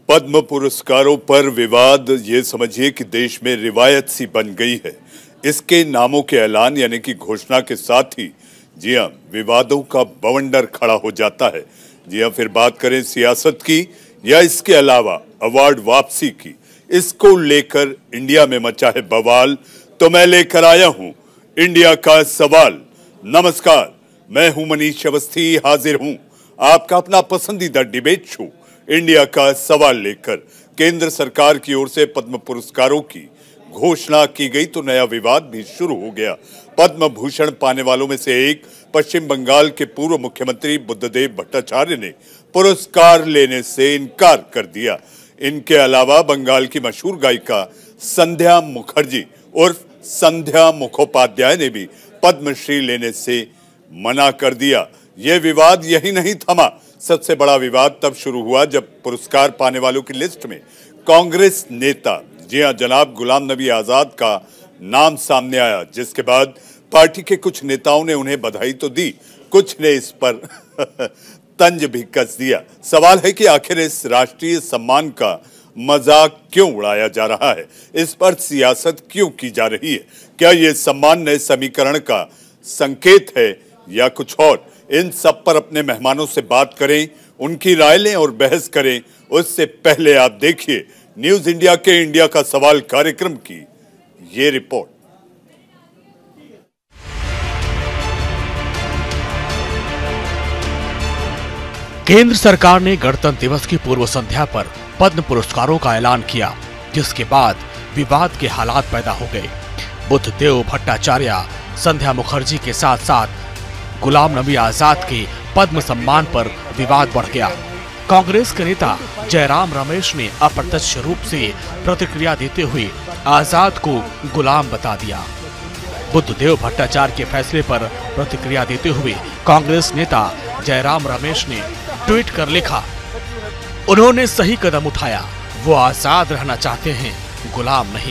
पद्म पुरस्कारों पर विवाद ये समझिए कि देश में रिवायत सी बन गई है। इसके नामों के ऐलान यानी कि घोषणा के साथ ही जी हां, विवादों का बवंडर खड़ा हो जाता है। जी हां, फिर बात करें सियासत की या इसके अलावा अवार्ड वापसी की, इसको लेकर इंडिया में मचा है बवाल। तो मैं लेकर आया हूं इंडिया का सवाल। नमस्कार, मैं हूं मनीष अवस्थी, हाजिर हूं आपका अपना पसंदीदा डिबेट शो इंडिया का सवाल लेकर। केंद्र सरकार की ओर से पद्म पुरस्कारों की घोषणा की गई तो नया विवाद भी शुरू हो गया। पद्म भूषण पाने वालों में से एक पश्चिम बंगाल के पूर्व मुख्यमंत्री बुद्धदेव भट्टाचार्य ने पुरस्कार लेने से इनकार कर दिया। इनके अलावा बंगाल की मशहूर गायिका संध्या मुखर्जी उर्फ संध्या मुखोपाध्याय ने भी पद्मश्री लेने से मना कर दिया। यह विवाद यही नहीं थमा। सबसे बड़ा विवाद तब शुरू हुआ जब पुरस्कार पाने वालों की लिस्ट में कांग्रेस नेता जी हां जनाब गुलाम नबी आजाद का नाम सामने आया, जिसके बाद पार्टी के कुछ नेताओं ने उन्हें बधाई तो दी, कुछ ने इस पर तंज भी कस दिया। सवाल है कि आखिर इस राष्ट्रीय सम्मान का मजाक क्यों उड़ाया जा रहा है, इस पर सियासत क्यों की जा रही है? क्या यह सम्मान नए समीकरण का संकेत है या कुछ और? इन सब पर अपने मेहमानों से बात करें, उनकी राय लें और बहस करें। उससे पहले आप देखिए न्यूज इंडिया के इंडिया का सवाल कार्यक्रम की ये रिपोर्ट। केंद्र सरकार ने गणतंत्र दिवस की पूर्व संध्या पर पद्म पुरस्कारों का ऐलान किया, जिसके बाद विवाद के हालात पैदा हो गए। बुद्धदेव भट्टाचार्य, संध्या मुखर्जी के साथ साथ गुलाम नबी आजाद के पद्म सम्मान पर विवाद बढ़ गया। कांग्रेस के नेता जयराम रमेश ने अप्रत्यक्ष रूप से प्रतिक्रिया देते हुए आजाद को गुलाम बता दिया। बुद्धदेव भट्टाचार्य के फैसले पर प्रतिक्रिया देते हुए कांग्रेस नेता जयराम रमेश ने ट्वीट कर लिखा, उन्होंने सही कदम उठाया, वो आजाद रहना चाहते हैं, गुलाम नहीं।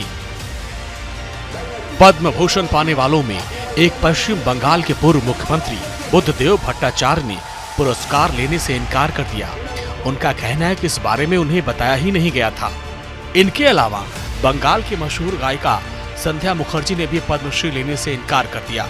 पद्म भूषण पाने वालों में एक पश्चिम बंगाल के पूर्व मुख्यमंत्री बुद्धदेव भट्टाचार्य ने पुरस्कार लेने से इनकार कर दिया। उनका कहना है कि इस बारे में उन्हें बताया ही नहीं गया था। इनके अलावा बंगाल की मशहूर गायिका संध्या मुखर्जी ने भी पद्मश्री लेने से इनकार कर दिया।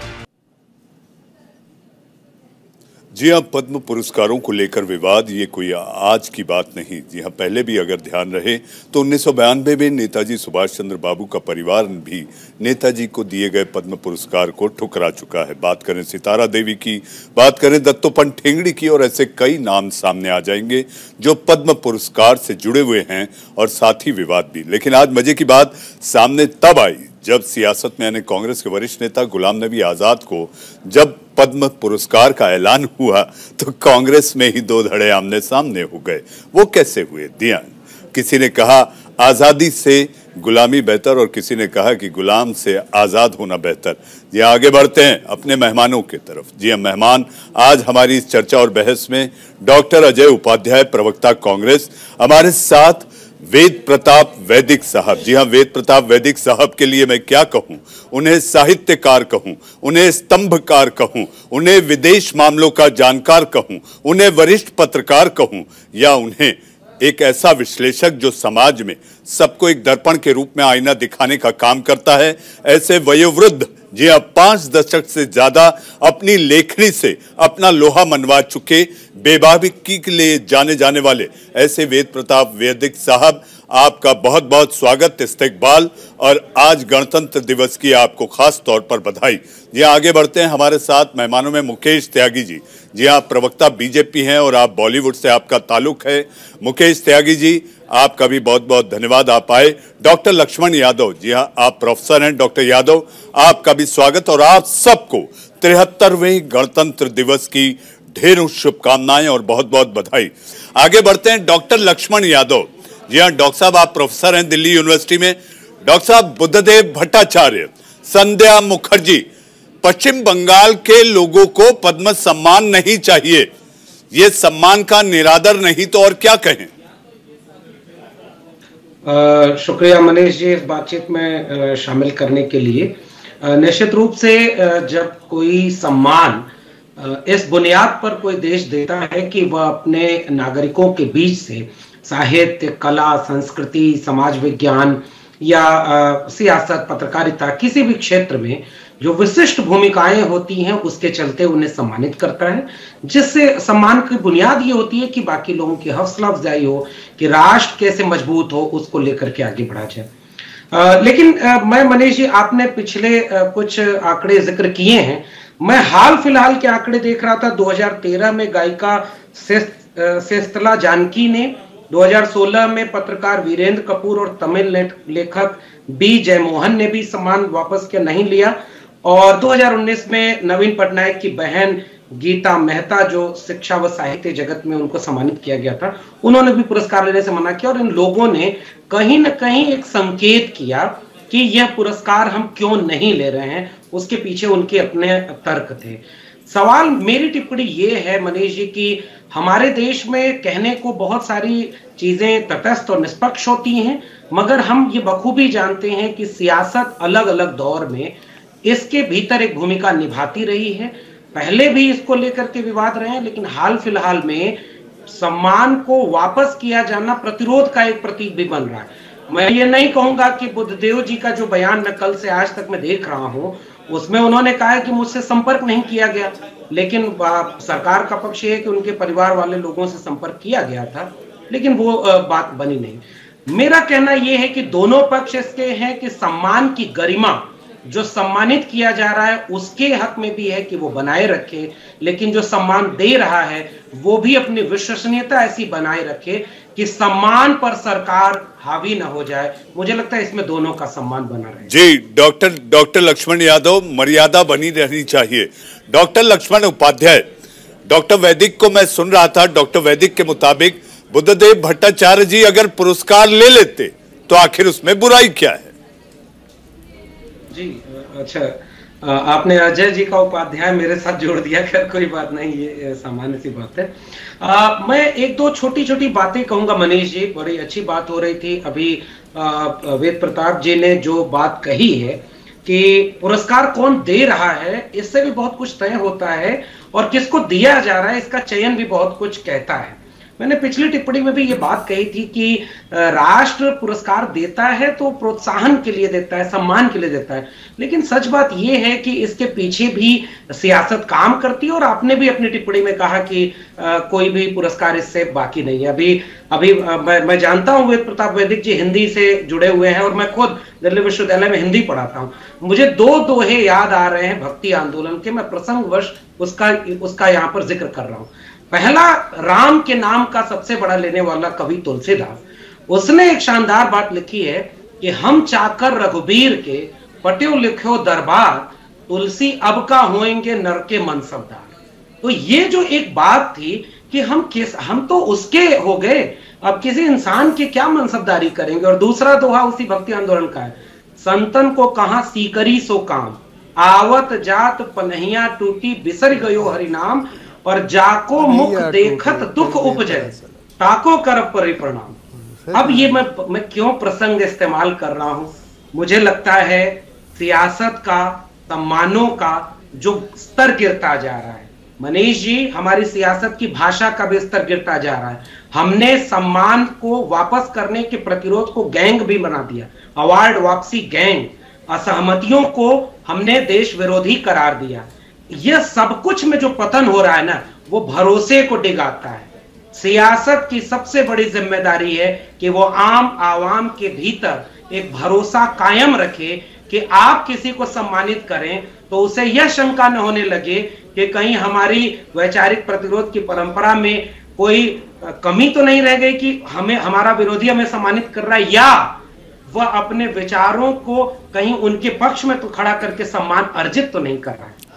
जी हां, पद्म पुरस्कारों को लेकर विवाद ये कोई आज की बात नहीं। जी हां, पहले भी अगर ध्यान रहे तो 1992 में नेताजी सुभाष चंद्र बाबू का परिवार भी नेताजी को दिए गए पद्म पुरस्कार को ठुकरा चुका है। बात करें सितारा देवी की, बात करें दत्तोपंत ठेंगड़ी की, और ऐसे कई नाम सामने आ जाएंगे जो पद्म पुरस्कार से जुड़े हुए हैं और साथ ही विवाद भी। लेकिन आज मजे की बात सामने तब आई जब सियासत में यानी कांग्रेस के वरिष्ठ नेता गुलाम नबी आजाद को जब पद्म पुरस्कार का ऐलान हुआ तो कांग्रेस में ही दो धड़े आमने सामने हो गए। वो कैसे हुए? दिया किसी ने कहा आजादी से गुलामी बेहतर और किसी ने कहा कि गुलाम से आजाद होना बेहतर। जी आगे बढ़ते हैं अपने मेहमानों की तरफ। जी हां, मेहमान आज हमारी इस चर्चा और बहस में डॉक्टर अजय उपाध्याय, प्रवक्ता कांग्रेस, हमारे साथ वेद प्रताप वैदिक साहब। जी हां, वेद प्रताप वैदिक साहब के लिए मैं क्या कहूं, उन्हें साहित्यकार कहूं, उन्हें स्तंभकार कहूं, उन्हें विदेश मामलों का जानकार कहूं, उन्हें वरिष्ठ पत्रकार कहूं, या उन्हें एक ऐसा विश्लेषक जो समाज में सबको एक दर्पण के रूप में आईना दिखाने का काम करता है। ऐसे वयोवृद्ध, जी हां, 5 दशक से ज्यादा अपनी लेखनी से अपना लोहा मनवा चुके, बेबाकी के लिए जाने जाने वाले ऐसे वेद प्रताप वैदिक साहब, आपका बहुत बहुत स्वागत, इस्तकबाल, और आज गणतंत्र दिवस की आपको खास तौर पर बधाई। जी आगे बढ़ते हैं। हमारे साथ मेहमानों में मुकेश त्यागी जी। जी हाँ, प्रवक्ता बीजेपी हैं और आप बॉलीवुड से आपका ताल्लुक है। मुकेश त्यागी जी, आपका भी बहुत बहुत धन्यवाद, आप आए। डॉक्टर लक्ष्मण यादव, जी हाँ, आप प्रोफेसर हैं। डॉक्टर यादव, आपका भी स्वागत और आप सबको 73वें गणतंत्र दिवस की ढेरों शुभकामनाएं और बहुत बहुत बधाई। आगे बढ़ते हैं। डॉक्टर लक्ष्मण यादव, जी हाँ, डॉक्टर साहब आप प्रोफेसर हैं दिल्ली यूनिवर्सिटी में। डॉक्टर साहब, बुद्धदेव भट्टाचार्य, संध्या मुखर्जी, पश्चिम बंगाल के लोगों को पद्म सम्मान नहीं चाहिए, ये सम्मान का निरादर नहीं तो और क्या कहें? शुक्रिया मनीष जी इस बातचीत में शामिल करने के लिए। निश्चित रूप से जब कोई सम्मान इस बुनियाद पर कोई देश देता है कि वह अपने नागरिकों के बीच से साहित्य, कला, संस्कृति, समाज विज्ञान या सियासत, पत्रकारिता, किसी भी क्षेत्र में जो विशिष्ट भूमिकाएं होती हैं उसके चलते उन्हें सम्मानित करता है, जिससे सम्मान की बुनियाद ये होती है कि बाकी लोगों की हौसला अफजाई हो, कि राष्ट्र कैसे मजबूत हो, उसको लेकर के आगे बढ़ा जाए। लेकिन मैं मनीष जी, आपने पिछले कुछ आंकड़े जिक्र किए हैं, मैं हाल फिलहाल के आंकड़े देख रहा था। 2013 में गायिका सेस्तला जानकी ने, 2016 में पत्रकार वीरेंद्र कपूर और तमिल लेखक बी जयमोहन ने भी सम्मान वापस के नहीं लिया, और 2019 में नवीन पटनायक की बहन गीता मेहता, जो शिक्षा व साहित्य जगत में उनको सम्मानित किया गया था, उन्होंने भी पुरस्कार लेने से मना किया। और इन लोगों ने कहीं ना कहीं एक संकेत किया कि यह पुरस्कार हम क्यों नहीं ले रहे हैं, उसके पीछे उनके अपने तर्क थे। सवाल, मेरी टिप्पणी ये है मनीष जी कि हमारे देश में कहने को बहुत सारी चीजें तटस्थ और निष्पक्ष होती हैं, मगर हम ये बखूबी जानते हैं कि सियासत अलग अलग दौर में इसके भीतर एक भूमिका निभाती रही है। पहले भी इसको लेकर के विवाद रहे हैं, लेकिन हाल फिलहाल में सम्मान को वापस किया जाना प्रतिरोध का एक प्रतीक भी बन रहा है। मैं ये नहीं कहूंगा कि बुद्धदेव जी का जो बयान मैं कल से आज तक मैं देख रहा हूं, उसमें उन्होंने कहा है कि मुझसे संपर्क नहीं किया गया, लेकिन सरकार का पक्ष है कि उनके परिवार वाले लोगों से संपर्क किया गया था, लेकिन वो बात बनी नहीं। मेरा कहना यह है कि दोनों पक्ष इसके हैं कि सम्मान की गरिमा जो सम्मानित किया जा रहा है उसके हक में भी है कि वो बनाए रखे, लेकिन जो सम्मान दे रहा है वो भी अपनी विश्वसनीयता ऐसी बनाए रखे कि सम्मान पर सरकार हावी न हो जाए। मुझे लगता है इसमें दोनों का सम्मान बना रहे। जी, डॉक्टर लक्ष्मण यादव, मर्यादा बनी रहनी चाहिए। डॉक्टर लक्ष्मण उपाध्याय, डॉक्टर वैदिक को मैं सुन रहा था, डॉक्टर वैदिक के मुताबिक बुद्धदेव भट्टाचार्य जी अगर पुरस्कार ले लेते तो आखिर उसमें बुराई क्या है? जी अच्छा, आपने अजय जी का उपाध्याय मेरे साथ जोड़ दिया, खैर कोई बात नहीं, ये सामान्य सी बात है। मैं एक दो छोटी छोटी बातें कहूंगा मनीष जी। बड़ी अच्छी बात हो रही थी अभी, वेद प्रताप जी ने जो बात कही है कि पुरस्कार कौन दे रहा है, इससे भी बहुत कुछ तय होता है, और किसको दिया जा रहा है इसका चयन भी बहुत कुछ कहता है। मैंने पिछली टिप्पणी में भी ये बात कही थी कि राष्ट्र पुरस्कार देता है तो प्रोत्साहन के लिए देता है, सम्मान के लिए देता है, लेकिन सच बात ये है कि इसके पीछे भी सियासत काम करती है। और आपने भी अपनी टिप्पणी में कहा कि कोई भी पुरस्कार इससे बाकी नहीं है। अभी मैं जानता हूं वेद प्रताप वैदिक जी हिंदी से जुड़े हुए हैं, और मैं खुद दिल्ली विश्वविद्यालय में हिंदी पढ़ाता हूं। मुझे दो दोहे याद आ रहे हैं भक्ति आंदोलन के, मैं प्रसंगवश उसका यहाँ पर जिक्र कर रहा हूं। पहला, राम के नाम का सबसे बड़ा लेने वाला कवि तुलसीदास, उसने एक शानदार बात लिखी है कि हम चाकर रघुबीर के पट्यो लिखो दरबार, तुलसी अब का होएंगे नर के मनसबदार। तो ये जो एक बात थी कि हम तो उसके हो गए, अब किसी इंसान के क्या मनसबदारी करेंगे। और दूसरा दोहा उसी भक्ति आंदोलन का है, संतन को कहां सीकरी सो काम, आवत जात पनहिया टूटी बिसर गयो हरिनाम, और जाको मुख देखत दुख उपजय, ताको कर परिप्रणाम। अब ये मैं क्यों प्रसंग इस्तेमाल कर रहा हूं, मुझे लगता है सियासत का, सम्मानों का जो स्तर गिरता जा रहा है मनीष जी, हमारी सियासत की भाषा का भी स्तर गिरता जा रहा है। हमने सम्मान को वापस करने के प्रतिरोध को गैंग भी बना दिया, अवार्ड वापसी गैंग। असहमतियों को हमने देश विरोधी करार दिया। यह सब कुछ में जो पतन हो रहा है ना, वो भरोसे को डिगाता है। सियासत की सबसे बड़ी जिम्मेदारी है कि वो आम आवाम के भीतर एक भरोसा कायम रखे कि आप किसी को सम्मानित करें तो उसे यह शंका न होने लगे कि कहीं हमारी वैचारिक प्रतिरोध की परंपरा में कोई कमी तो नहीं रह गई कि हमारा विरोधी हमें सम्मानित कर रहा है, या वह अपने विचारों को कहीं उनके पक्ष में तो खड़ा करके सम्मान अर्जित तो नहीं कर रहा है।